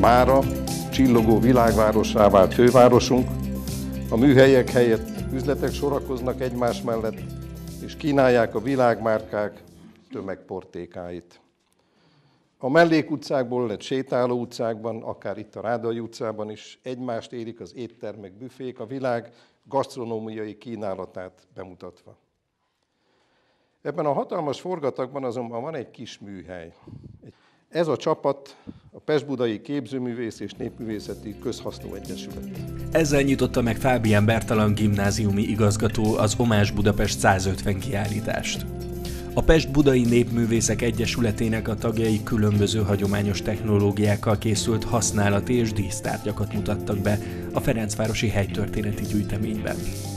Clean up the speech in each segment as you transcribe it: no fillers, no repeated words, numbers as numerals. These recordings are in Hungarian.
mára csillogó világvárossá vált fővárosunk. A műhelyek helyett üzletek sorakoznak egymás mellett, és kínálják a világmárkák tömegportékáit. A mellékutcákból lett sétáló utcákban, akár itt a Rádai utcában is egymást érik az éttermek, büfék, a világ gasztronómiai kínálatát bemutatva. Ebben a hatalmas forgatagban azonban van egy kis műhely. Ez a csapat a Pest-Budai Képzőművész és Népművészeti Közhasznú Egyesület. Ezzel nyitotta meg Fábián Bertalan gimnáziumi igazgató az Omás Budapest 150 kiállítást. A Pest-Budai Népművészek Egyesületének a tagjai különböző hagyományos technológiákkal készült használati és dísztárgyakat mutattak be a Ferencvárosi Helytörténeti Gyűjteményben.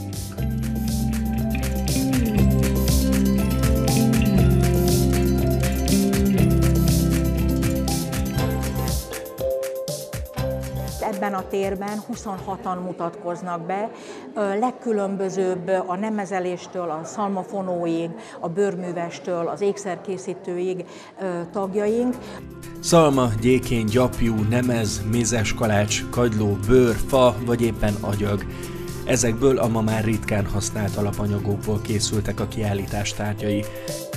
Ebben a térben 26-an mutatkoznak be, legkülönbözőbb a nemezeléstől, a szalmafonóig, a bőrművestől, az ékszerkészítőig tagjaink. Szalma, gyékény, gyapjú, nemez, mézes kalács, kagyló, bőr, fa vagy éppen agyag. Ezekből a ma már ritkán használt alapanyagokból készültek a kiállítás tárgyai.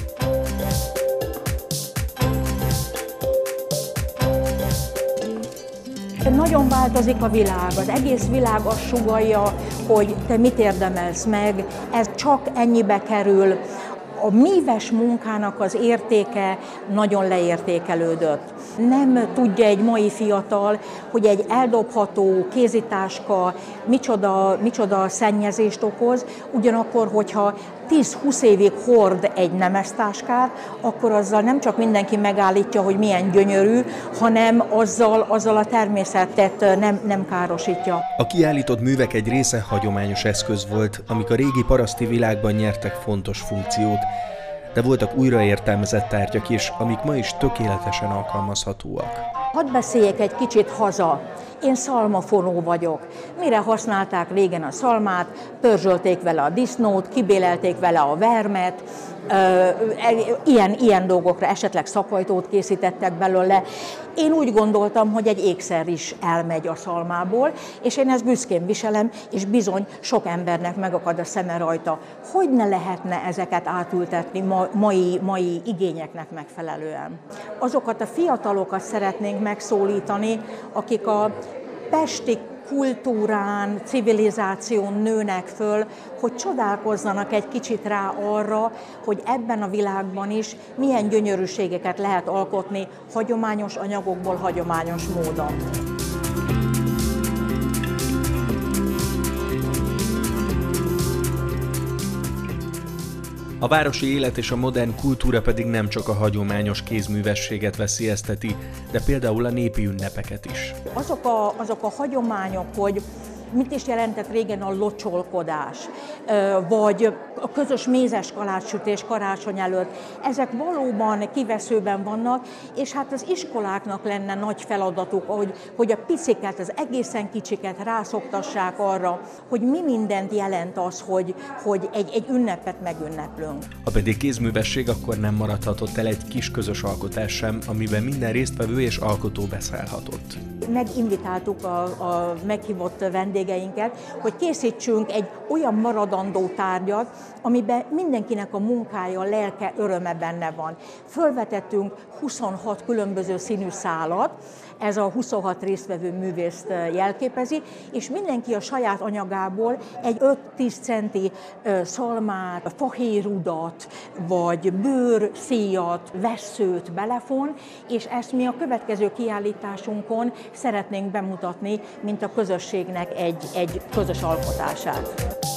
Nagyon változik a világ, az egész világ azt sugallja, hogy te mit érdemelsz meg, ez csak ennyibe kerül. A míves munkának az értéke nagyon leértékelődött. Nem tudja egy mai fiatal, hogy egy eldobható kézitáska micsoda szennyezést okoz, ugyanakkor, hogyha 10-20 évig hord egy nemeztáskát, akkor azzal nem csak mindenki megállítja, hogy milyen gyönyörű, hanem azzal a természetet nem károsítja. A kiállított művek egy része hagyományos eszköz volt, amik a régi paraszti világban nyertek fontos funkciót, de voltak újraértelmezett tárgyak is, amik ma is tökéletesen alkalmazhatóak. Hadd beszéljek egy kicsit haza. Én szalmafonó vagyok. Mire használták régen a szalmát? Pörzsölték vele a disznót, kibélelték vele a vermet, ilyen dolgokra, esetleg szapajtót készítettek belőle. Én úgy gondoltam, hogy egy ékszer is elmegy a szalmából, és én ezt büszkén viselem, és bizony sok embernek megakad a szeme rajta. Hogy ne lehetne ezeket átültetni mai igényeknek megfelelően? Azokat a fiatalokat szeretnénk megszólítani, akik a pesti kultúrán, civilizáción nőnek föl, hogy csodálkozzanak egy kicsit rá arra, hogy ebben a világban is milyen gyönyörűségeket lehet alkotni hagyományos anyagokból, hagyományos módon. A városi élet és a modern kultúra pedig nem csak a hagyományos kézművességet veszélyezteti, de például a népi ünnepeket is. Azok a hagyományok, hogy mit is jelentett régen a locsolkodás, vagy a közös mézes kalácssütés karácsony előtt, ezek valóban kiveszőben vannak, és hát az iskoláknak lenne nagy feladatuk, hogy a piciket, az egészen kicsiket rászoktassák arra, hogy mi mindent jelent az, hogy egy ünnepet megünneplünk. Ha pedig kézművesség, akkor nem maradhatott el egy kis közös alkotás sem, amiben minden résztvevő és alkotó beszállhatott. Meginvitáltuk a meghívott vendégeinket, hogy készítsünk egy olyan maradandó tárgyat, amiben mindenkinek a munkája, a lelke, öröme benne van. Fölvetettünk 26 különböző színű szálat, ez a 26 résztvevő művészt jelképezi, és mindenki a saját anyagából egy 5-10 centi szalmát, fahérudat, vagy bőrszíjat, vesszőt belefon, és ezt mi a következő kiállításunkon szeretnénk bemutatni, mint a közösségnek egy közös alkotását.